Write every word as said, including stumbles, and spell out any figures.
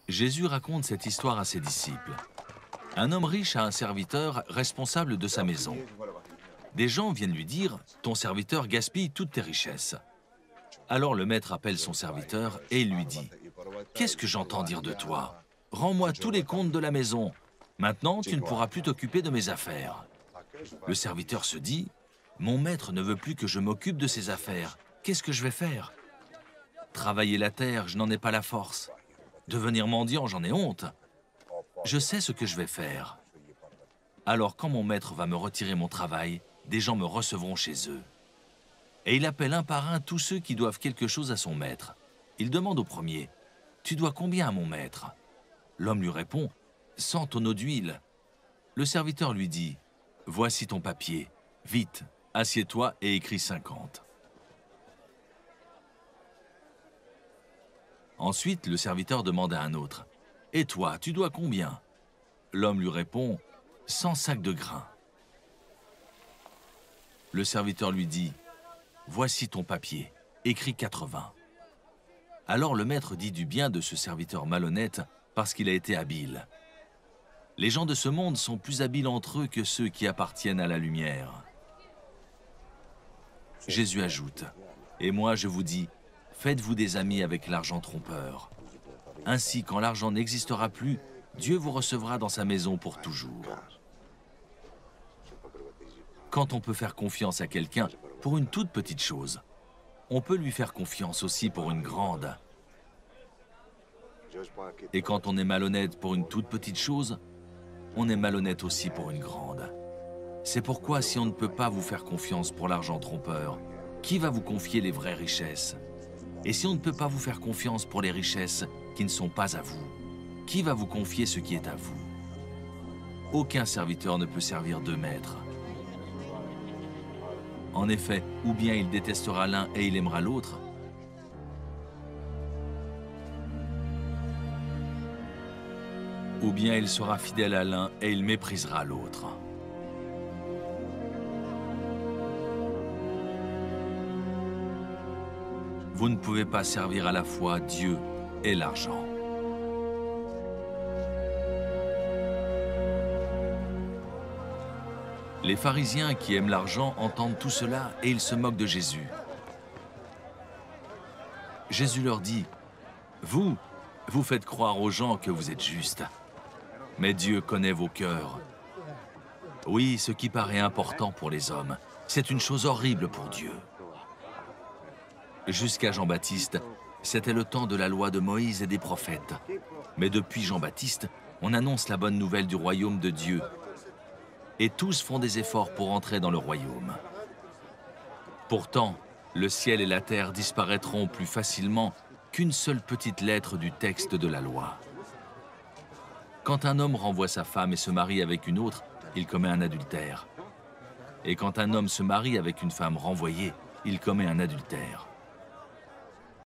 Jésus raconte cette histoire à ses disciples. Un homme riche a un serviteur responsable de sa maison. Des gens viennent lui dire « Ton serviteur gaspille toutes tes richesses ». Alors le maître appelle son serviteur et il lui dit « Qu'est-ce que j'entends dire de toi? Rends-moi tous les comptes de la maison. Maintenant, tu ne pourras plus t'occuper de mes affaires. » Le serviteur se dit « Mon maître ne veut plus que je m'occupe de ses affaires. Qu'est-ce que je vais faire? Travailler la terre, je n'en ai pas la force. Devenir mendiant, j'en ai honte. Je sais ce que je vais faire. Alors quand mon maître va me retirer mon travail, des gens me recevront chez eux. » Et il appelle un par un tous ceux qui doivent quelque chose à son maître. Il demande au premier « Tu dois combien à mon maître ?» L'homme lui répond « cent tonneaux d'huile. » Le serviteur lui dit « Voici ton papier. Vite, assieds-toi et écris cinquante. » Ensuite, le serviteur demande à un autre « Et toi, tu dois combien ?» L'homme lui répond « cent sacs de grains. » Le serviteur lui dit « Voici ton papier, écris quatre-vingts. » Alors le maître dit du bien de ce serviteur malhonnête parce qu'il a été habile. Les gens de ce monde sont plus habiles entre eux que ceux qui appartiennent à la lumière. Jésus ajoute « Et moi je vous dis, faites-vous des amis avec l'argent trompeur. Ainsi, quand l'argent n'existera plus, Dieu vous recevra dans sa maison pour toujours. » Quand on peut faire confiance à quelqu'un pour une toute petite chose, on peut lui faire confiance aussi pour une grande. Et quand on est malhonnête pour une toute petite chose, on est malhonnête aussi pour une grande. C'est pourquoi si on ne peut pas vous faire confiance pour l'argent trompeur, qui va vous confier les vraies richesses? Et si on ne peut pas vous faire confiance pour les richesses qui ne sont pas à vous, qui va vous confier ce qui est à vous? Aucun serviteur ne peut servir deux maîtres. En effet, ou bien il détestera l'un et il aimera l'autre, ou bien il sera fidèle à l'un et il méprisera l'autre. Vous ne pouvez pas servir à la fois Dieu et l'argent. Les pharisiens qui aiment l'argent entendent tout cela et ils se moquent de Jésus. Jésus leur dit « Vous, vous faites croire aux gens que vous êtes justes, mais Dieu connaît vos cœurs. Oui, ce qui paraît important pour les hommes, c'est une chose horrible pour Dieu. » Jusqu'à Jean-Baptiste, c'était le temps de la loi de Moïse et des prophètes. Mais depuis Jean-Baptiste, on annonce la bonne nouvelle du royaume de Dieu. Et tous font des efforts pour entrer dans le royaume. Pourtant, le ciel et la terre disparaîtront plus facilement qu'une seule petite lettre du texte de la loi. Quand un homme renvoie sa femme et se marie avec une autre, il commet un adultère. Et quand un homme se marie avec une femme renvoyée, il commet un adultère.